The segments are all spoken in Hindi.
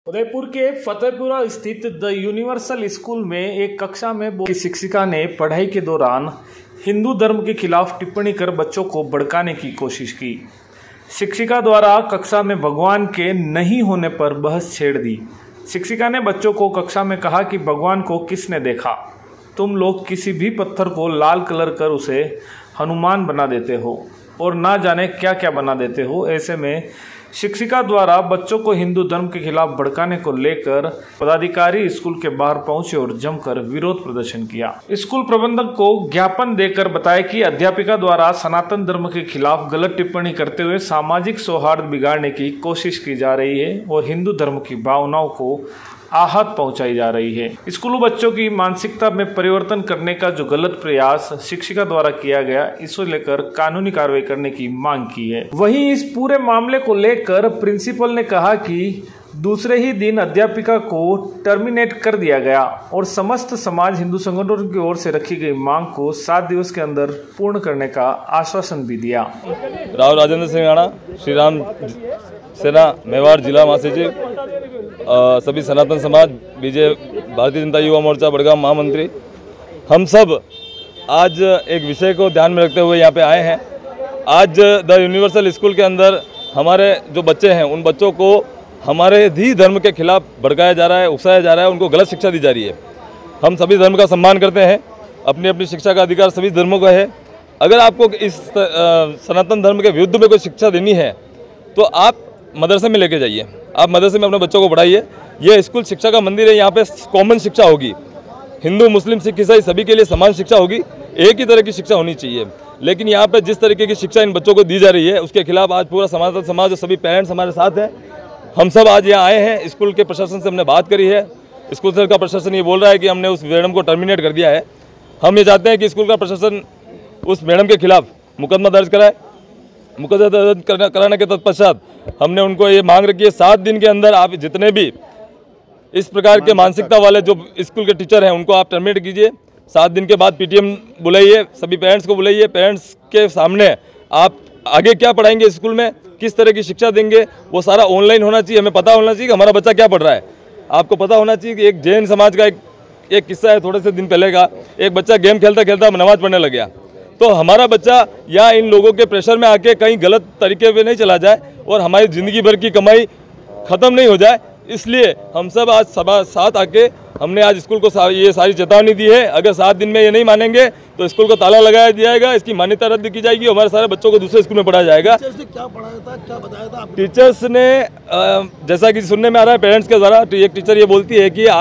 उदयपुर के फतेहपुरा स्थित द यूनिवर्सल स्कूल में एक कक्षा में की शिक्षिका ने पढ़ाई के दौरान हिंदू धर्म के खिलाफ टिप्पणी कर बच्चों को भड़काने की कोशिश की। शिक्षिका द्वारा कक्षा में भगवान के नहीं होने पर बहस छेड़ दी। शिक्षिका ने बच्चों को कक्षा में कहा कि भगवान को किसने देखा? तुम लोग किसी भी पत्थर को लाल कलर कर उसे हनुमान बना देते हो और ना जाने क्या क्या बना देते हो। ऐसे में शिक्षिका द्वारा बच्चों को हिंदू धर्म के खिलाफ भड़काने को लेकर पदाधिकारी स्कूल के बाहर पहुंचे और जमकर विरोध प्रदर्शन किया। स्कूल प्रबंधक को ज्ञापन देकर बताया कि अध्यापिका द्वारा सनातन धर्म के खिलाफ गलत टिप्पणी करते हुए सामाजिक सौहार्द बिगाड़ने की कोशिश की जा रही है और हिंदू धर्म की भावनाओं को आहत पहुंचाई जा रही है। स्कूली बच्चों की मानसिकता में परिवर्तन करने का जो गलत प्रयास शिक्षिका द्वारा किया गया, इसको लेकर कानूनी कार्रवाई करने की मांग की है। वहीं इस पूरे मामले को लेकर प्रिंसिपल ने कहा कि दूसरे ही दिन अध्यापिका को टर्मिनेट कर दिया गया और समस्त समाज हिंदू संगठनों की ओर से रखी गई मांग को 7 दिवस के अंदर पूर्ण करने का आश्वासन भी दिया। राव राजेंद्र सिंह राणा, श्री राम सेना मेवाड़ जिला महासचिव, सभी सनातन समाज, भारतीय जनता युवा मोर्चा बड़गांव महामंत्री, हम सब आज एक विषय को ध्यान में रखते हुए यहाँ पे आए हैं। आज द यूनिवर्सल स्कूल के अंदर हमारे जो बच्चे हैं, उन बच्चों को हमारे ही धर्म के खिलाफ भड़काया जा रहा है, उकसाया जा रहा है, उनको गलत शिक्षा दी जा रही है। हम सभी धर्म का सम्मान करते हैं, अपनी अपनी शिक्षा का अधिकार सभी धर्मों का है। अगर आपको इस सनातन धर्म के विरुद्ध में कोई शिक्षा देनी है तो आप मदरसे में लेके जाइए, आप मदरसे में अपने बच्चों को पढ़ाइए। ये स्कूल शिक्षा का मंदिर है, यहाँ पे कॉमन शिक्षा होगी, हिंदू मुस्लिम सिख ईसाई सभी के लिए समान शिक्षा होगी, एक ही तरह की शिक्षा होनी चाहिए। लेकिन यहाँ पे जिस तरीके की शिक्षा इन बच्चों को दी जा रही है, उसके खिलाफ आज पूरा सनातन समाज और सभी पेरेंट्स हमारे साथ हैं। हम सब आज यहाँ आए हैं। स्कूल के प्रशासन से हमने बात करी है। स्कूल का प्रशासन ये बोल रहा है कि हमने उस मैडम को टर्मिनेट कर दिया है। हम ये चाहते हैं कि स्कूल का प्रशासन उस मैडम के खिलाफ मुकदमा दर्ज कराए। मुकदमा दर्ज कराने के तत्पश्चात हमने उनको ये मांग रखी है, 7 दिन के अंदर आप जितने भी इस प्रकार के मानसिकता वाले जो स्कूल के टीचर हैं उनको आप टर्मिनेट कीजिए। 7 दिन के बाद पीटीएम बुलाइए, सभी पेरेंट्स को बुलाइए। पेरेंट्स के सामने आप आगे क्या पढ़ाएंगे, स्कूल में किस तरह की शिक्षा देंगे, वो सारा ऑनलाइन होना चाहिए। हमें पता होना चाहिए कि हमारा बच्चा क्या पढ़ रहा है। आपको पता होना चाहिए कि एक जैन समाज का एक किस्सा है थोड़े से दिन पहले का। एक बच्चा गेम खेलता खेलता नमाज पढ़ने लग गया। तो हमारा बच्चा या इन लोगों के प्रेशर में आके कहीं गलत तरीके पे नहीं चला जाए और हमारी ज़िंदगी भर की कमाई ख़त्म नहीं हो जाए, इसलिए हम सब आज साथ आके हमने आज स्कूल को ये सारी चेतावनी दी है। अगर 7 दिन में ये नहीं मानेंगे तो स्कूल को ताला लगाया जाएगा, इसकी मान्यता रद्द की जाएगी, हमारे सारे बच्चों को दूसरे स्कूल में पढ़ाया जाएगा। टीचर्स ने क्या पढ़ाया था, क्या बताया था? टीचर्स ने जैसा कि सुनने में आ रहा है पेरेंट्स के द्वारा, एक टीचर ये बोलती है कि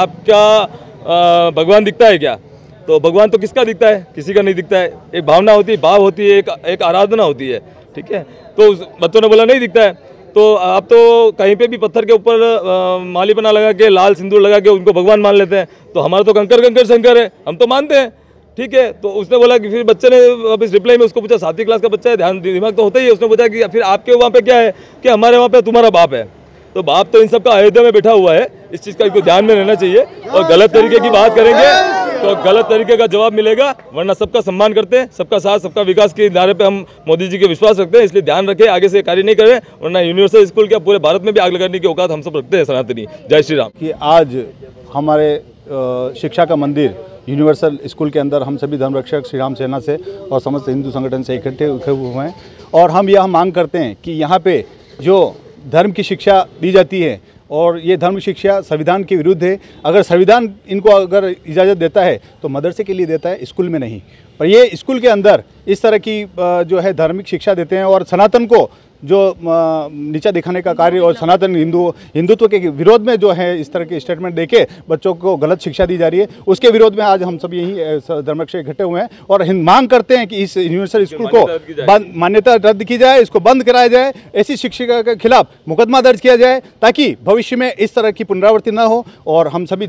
आपका भगवान दिखता है क्या? तो भगवान तो किसका दिखता है? किसी का नहीं दिखता है। एक भावना होती है, भाव होती है, एक आराधना होती है, ठीक है। तो बच्चों ने बोला नहीं दिखता है। तो आप तो कहीं पे भी पत्थर के ऊपर मालीपना लगा के, लाल सिंदूर लगा के उनको भगवान मान लेते हैं। तो हमारा तो कंकर कंकर शंकर है, हम तो मानते हैं, ठीक है। तो उसने बोला कि फिर बच्चे ने अब इस रिप्लाई में उसको पूछा, 7वीं क्लास का बच्चा है, ध्यान दिमाग तो होता ही है। उसने पूछा कि फिर आपके वहाँ पे क्या है? कि हमारे वहाँ पे तुम्हारा बाप है। तो बाप तो इन सब का अयोध्या में बैठा हुआ है, इस चीज़ का इनको ध्यान में रहना चाहिए। और गलत तरीके की बात करेंगे तो गलत तरीके का जवाब मिलेगा, वरना सबका सम्मान करते हैं, सबका साथ सबका विकास के नारे पे हम मोदी जी के विश्वास रखते हैं। इसलिए ध्यान रखें, आगे से कार्य नहीं करें, वरना यूनिवर्सल स्कूल के पूरे भारत में भी आग लगाने की औकात हम सब रखते हैं सनातनी। जय श्री राम। कि आज हमारे शिक्षा का मंदिर यूनिवर्सल स्कूल के अंदर हम सभी धर्मरक्षक श्री राम सेना से और समस्त हिंदू संगठन से इकट्ठे हुए हैं और हम यह मांग करते हैं कि यहाँ पे जो धर्म की शिक्षा दी जाती है और ये धर्म शिक्षा संविधान के विरुद्ध है। अगर संविधान इनको अगर इजाज़त देता है तो मदरसे के लिए देता है, स्कूल में नहीं। पर ये स्कूल के अंदर इस तरह की जो है धार्मिक शिक्षा देते हैं और सनातन को जो नीचा दिखाने का कार्य और सनातन हिंदुत्व के विरोध में जो है इस तरह के स्टेटमेंट देके बच्चों को गलत शिक्षा दी जा रही है, उसके विरोध में आज हम सब यही धर्मरक्षक इकट्ठे हुए हैं और मांग करते हैं कि इस यूनिवर्सल स्कूल को मान्यता रद्द की जाए, इसको बंद कराया जाए, ऐसी शिक्षिका के खिलाफ मुकदमा दर्ज किया जाए ताकि भविष्य में इस तरह की पुनरावृत्ति न हो। और हम सभी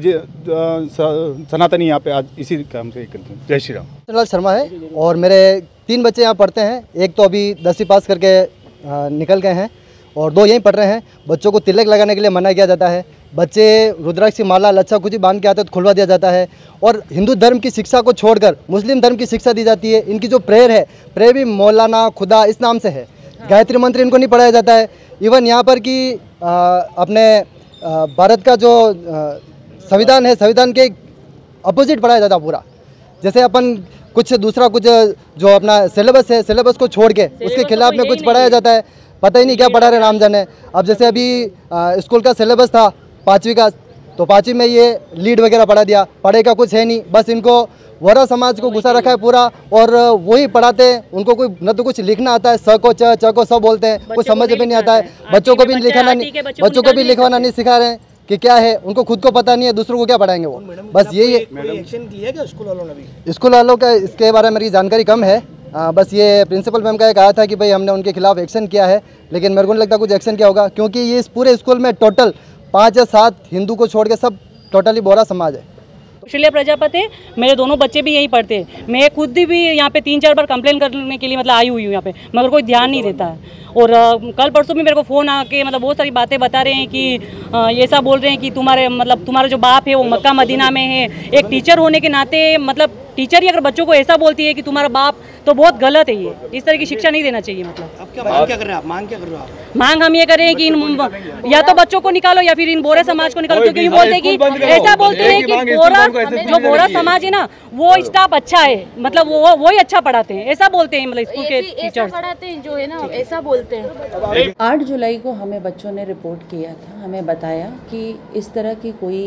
सनातनी यहाँ पे आज इसी काम से करते हैं। जय श्री राम। शर्मा है और मेरे 3 बच्चे यहाँ पढ़ते हैं। एक तो अभी 10वीं पास करके निकल गए हैं और 2 यहीं पढ़ रहे हैं। बच्चों को तिलक लगाने के लिए मना किया जाता है। बच्चे रुद्राक्ष की माला लच्छा कुछ बांध के आते हैं तो खुलवा दिया जाता है और हिंदू धर्म की शिक्षा को छोड़कर मुस्लिम धर्म की शिक्षा दी जाती है। इनकी जो प्रेयर है, प्रेयर भी मौलाना खुदा इस नाम से है। गायत्री मंत्र इनको नहीं पढ़ाया जाता है। इवन यहाँ पर कि अपने भारत का जो संविधान है, संविधान के अपोजिट पढ़ाया जाता पूरा। जैसे अपन कुछ दूसरा कुछ जो अपना सिलेबस है, सिलेबस को छोड़ के उसके खिलाफ में कुछ पढ़ाया जाता है, पता ही नहीं क्या पढ़ा रहे राम जाने। अब जैसे अभी स्कूल का सिलेबस था 5वीं का, तो 5वीं में ये लीड वगैरह पढ़ा दिया, पढ़े का कुछ है नहीं, बस इनको वरा समाज को घुसा रखा है पूरा, और वही पढ़ाते हैं। उनको कोई न तो कुछ लिखना आता है, स को च को स बोलते हैं, कुछ समझ में नहीं आता है। बच्चों को भी लिखवाना नहीं सिखा रहे हैं कि क्या है, उनको खुद को पता नहीं है, दूसरों को क्या पढ़ाएंगे वो। बस यही है। एक्शन किया क्या स्कूल वालों ने भी? स्कूल वालों का इसके बारे में मेरी जानकारी कम है। बस ये प्रिंसिपल मैम का कहा था कि भाई हमने उनके खिलाफ एक्शन किया है, लेकिन मेरे को नहीं लगता कुछ एक्शन किया होगा, क्योंकि ये इस पूरे स्कूल में टोटल 5 या 7 हिंदू को छोड़ के सब टोटली बोहरा समाज है। कौशल्या प्रजापति, मेरे दोनों बच्चे भी यहीं पढ़ते हैं। मैं खुद भी यहाँ पे 3-4 बार कंप्लेन करने के लिए मतलब आई हुई हूँ यहाँ पे, मगर कोई ध्यान नहीं देता है। और कल परसों भी मेरे को फ़ोन आके मतलब बहुत सारी बातें बता रहे हैं कि ऐसा बोल रहे हैं कि तुम्हारा जो बाप है वो मक्का मदीना में है। एक टीचर होने के नाते मतलब टीचर ही अगर बच्चों को ऐसा बोलती है कि तुम्हारा बाप, तो बहुत गलत है ये। इस तरह की शिक्षा नहीं देना चाहिए। मतलब आप क्या मांग क्या कर रहे हैं? आप मांग क्या कर रहे हो? आप मांग हम ये कर रहे हैं कि या तो बच्चों को निकालो या फिर इन बोरा समाज को निकालो, क्योंकि बोलते हैं कि ऐसा बोलते हैं कि बोरा समाज है ना, वो स्टाफ अच्छा है, मतलब वो ही अच्छा पढ़ाते हैं, ऐसा बोलते हैं मतलब स्कूल के टीचर्स पढ़ाते हैं जो है ना, ऐसा बोलते हैं। 8 जुलाई को हमें बच्चों ने रिपोर्ट किया था, हमें बताया कि इस तरह की कोई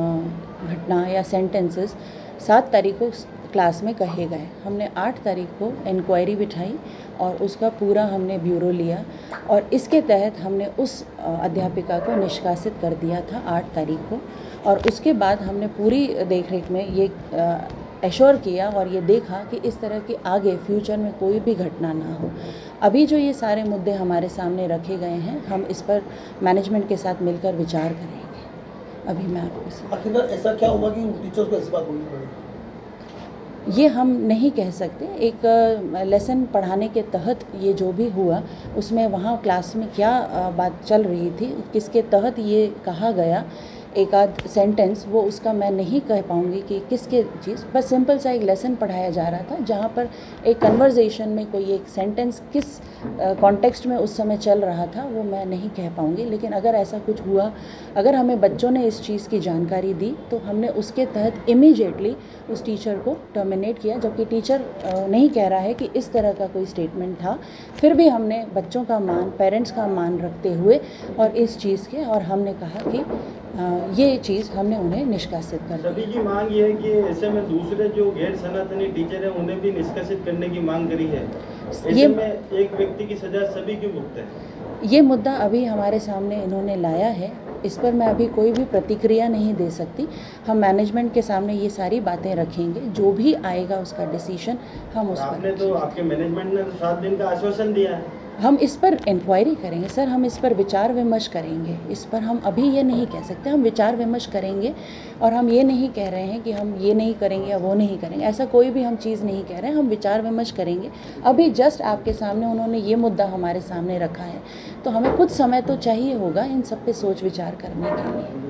घटना या सेंटेंसेस 7 तारीख को क्लास में कहे गए। हमने 8 तारीख को इंक्वायरी बिठाई और उसका पूरा हमने ब्यूरो लिया, और इसके तहत हमने उस अध्यापिका को निष्कासित कर दिया था 8 तारीख को। और उसके बाद हमने पूरी देखरेख में ये एश्योर किया और ये देखा कि इस तरह की आगे फ्यूचर में कोई भी घटना ना हो। अभी जो ये सारे मुद्दे हमारे सामने रखे गए हैं, हम इस पर मैनेजमेंट के साथ मिलकर विचार करेंगे। अभी मैं आपको आखिर ऐसा क्या हुआ कि टीचर्स को ऐसी बात बोलनी पड़ी? ये हम नहीं कह सकते। एक लेसन पढ़ाने के तहत ये जो भी हुआ, उसमें वहाँ क्लास में क्या बात चल रही थी, किसके तहत ये कहा गया, एक आध सेंटेंस वो उसका मैं नहीं कह पाऊँगी कि किसके चीज़, बस सिंपल सा एक लेसन पढ़ाया जा रहा था जहाँ पर एक कन्वर्जेशन में कोई एक सेंटेंस किस कॉन्टेक्स्ट में उस समय चल रहा था वो मैं नहीं कह पाऊँगी। लेकिन अगर ऐसा कुछ हुआ, अगर हमें बच्चों ने इस चीज़ की जानकारी दी, तो हमने उसके तहत इमीडिएटली उस टीचर को टर्मिनेट किया, जबकि टीचर नहीं कह रहा है कि इस तरह का कोई स्टेटमेंट था। फिर भी हमने बच्चों का मान, पेरेंट्स का मान रखते हुए और इस चीज़ के, और हमने कहा कि ये चीज़ हमने उन्हें निष्कासित कर दी। सभी की मांग ये है कि ऐसे में दूसरे जो गैर सनातनी टीचर हैं उन्हें भी निष्कासित करने की मांग करी है। ऐसे में एक व्यक्ति की सजा सभी क्यों भुगते हैं? ये मुद्दा अभी हमारे सामने इन्होंने लाया है, इस पर मैं अभी कोई भी प्रतिक्रिया नहीं दे सकती। हम मैनेजमेंट के सामने ये सारी बातें रखेंगे, जो भी आएगा उसका डिसीजन हम उस पर। आपने तो, आपके मैनेजमेंट ने 7 दिन का आश्वासन दिया है। हम इस पर इंक्वायरी करेंगे सर, हम इस पर विचार विमर्श करेंगे। इस पर हम अभी ये नहीं कह सकते, हम विचार विमर्श करेंगे। और हम ये नहीं कह रहे हैं कि हम ये नहीं करेंगे या वो नहीं करेंगे, ऐसा कोई भी हम चीज़ नहीं कह रहे हैं। हम विचार विमर्श करेंगे। अभी जस्ट आपके सामने उन्होंने ये मुद्दा हमारे सामने रखा है, तो हमें कुछ समय तो चाहिए होगा इन सब पे सोच विचार करने के लिए।